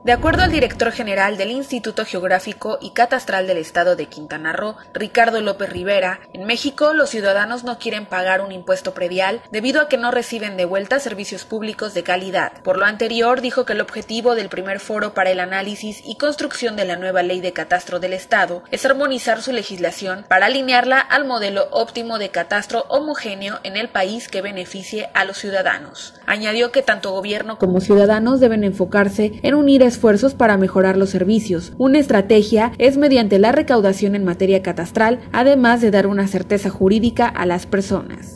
De acuerdo al director general del Instituto Geográfico y Catastral del Estado de Quintana Roo, Ricardo López Rivera, en México los ciudadanos no quieren pagar un impuesto predial debido a que no reciben de vuelta servicios públicos de calidad. Por lo anterior, dijo que el objetivo del primer foro para el análisis y construcción de la nueva ley de catastro del Estado es armonizar su legislación para alinearla al modelo óptimo de catastro homogéneo en el país que beneficie a los ciudadanos. Añadió que tanto gobierno como ciudadanos deben enfocarse en unir esfuerzos para mejorar los servicios. Una estrategia es mediante la recaudación en materia catastral, además de dar una certeza jurídica a las personas.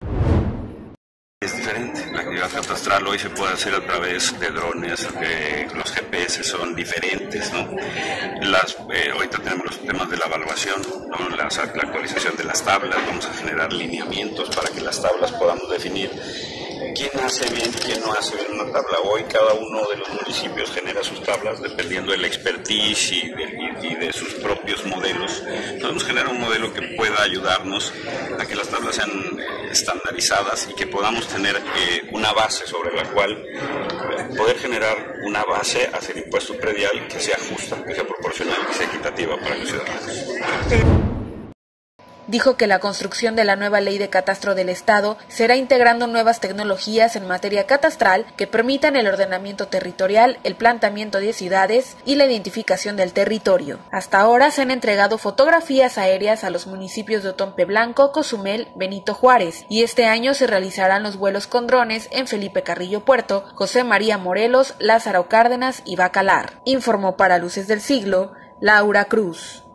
Es diferente, la actividad catastral hoy se puede hacer a través de drones, los GPS son diferentes, ¿no? Ahorita tenemos los temas de la evaluación, ¿no? La actualización de las tablas, vamos a generar lineamientos para que las tablas podamos definir quién hace bien y quién no hace bien una tabla. Hoy cada uno de los municipios genera sus tablas dependiendo del expertise y de sus propios modelos. Podemos generar un modelo que pueda ayudarnos a que las tablas sean estandarizadas y que podamos tener una base sobre la cual poder generar una base hacia el impuesto predial que sea justa, que sea proporcional, que sea equitativa para los ciudadanos. Dijo que la construcción de la nueva ley de catastro del Estado será integrando nuevas tecnologías en materia catastral que permitan el ordenamiento territorial, el planteamiento de ciudades y la identificación del territorio. Hasta ahora se han entregado fotografías aéreas a los municipios de Otompe Blanco, Cozumel, Benito Juárez, y este año se realizarán los vuelos con drones en Felipe Carrillo Puerto, José María Morelos, Lázaro Cárdenas y Bacalar. Informó para Luces del Siglo, Laura Cruz.